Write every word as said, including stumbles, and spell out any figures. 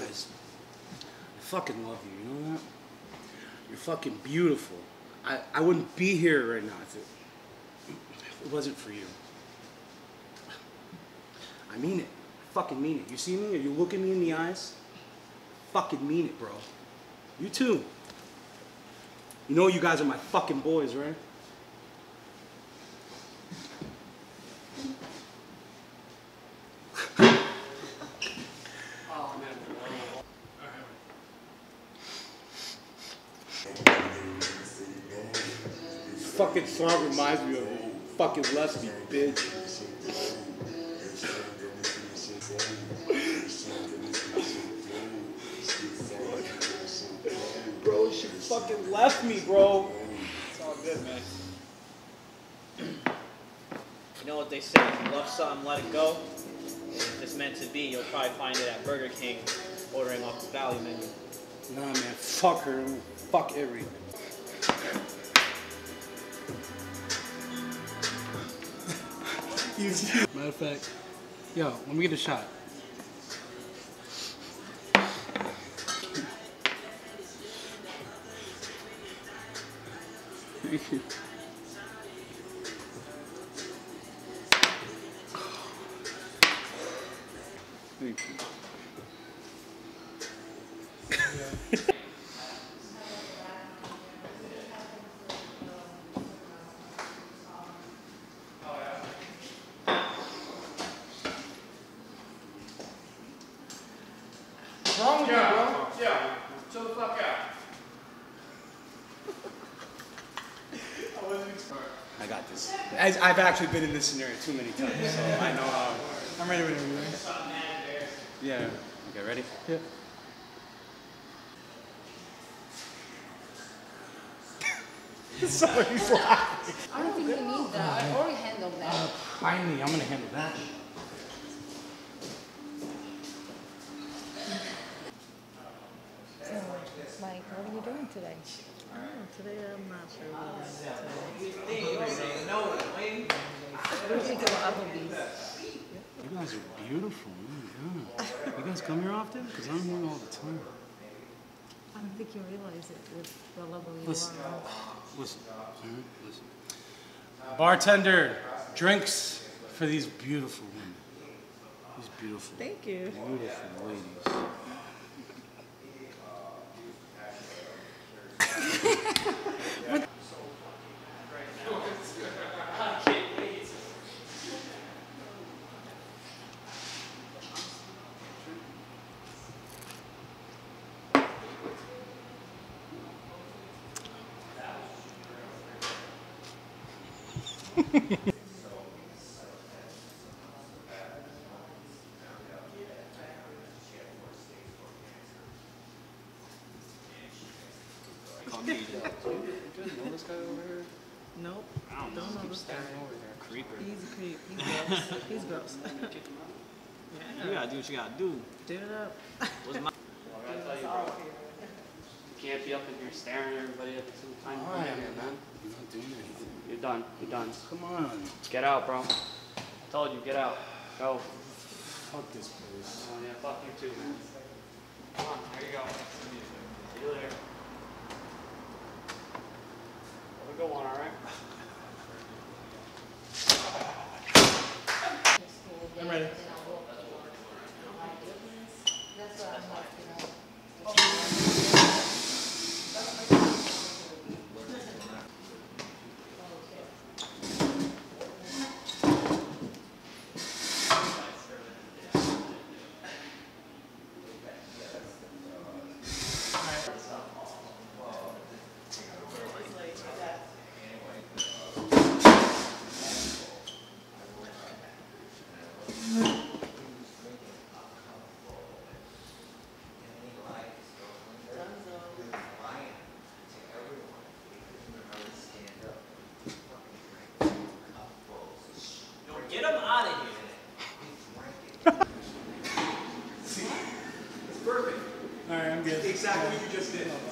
eyes. I fucking love you, you know that? You're fucking beautiful. I, I wouldn't be here right now if it, if it wasn't for you. I mean it. I fucking mean it. You see me? Are you looking me in the eyes? I fucking mean it, bro. You too. You know you guys are my fucking boys, right? Fucking song reminds me of you. Fucking left me, bitch. Bro, she fucking left me, bro. It's all good, man. You know what they say, if you love something, let it go. And if it's meant to be, you'll probably find it at Burger King, ordering off the value menu. Nah, man, fuck her. Fuck everything. Matter of fact, yo, let me get a shot. Thank you. Thank you. What's wrong with yeah, you, bro? Yeah, chill the fuck out. I got this. As I've actually been in this scenario too many times, so I know how. I'm ready whenever you're ready. Yeah. Okay, ready? Yeah. Somebody's laughing. I don't think you need that. I already handled that. Uh, finally, I'm gonna handle that. Mike, what are you doing today? Oh, today I'm not sure what I'm doing. We're going to Applebee's. You guys are beautiful. Oh my God. You guys come here often? Because I'm here all the time. I don't think you realize it with the level you Listen, are. listen, listen. Bartender, drinks for these beautiful women. These beautiful, Thank you. beautiful ladies. Know this guy over here? Nope. I don't know. Don't know Keep this guy. staring over there. Creeper. He's a creep. He's gross. He's gross. Yeah. You gotta do what you gotta do. Do it up. What's my... Well, I gotta tell you, bro. You can't be up in here staring at everybody at the same time. Come on, man. You're not doing anything. You're done. You're done. Come on. Get out, bro. I told you, get out. Go. Fuck this place. Oh, yeah, fuck you too, man. Come on, there you go. See you later. Have a good one, alright? I'm ready. That's what I'm like, you know. Get him out of here. Alright, I'm good. Exactly what you just did.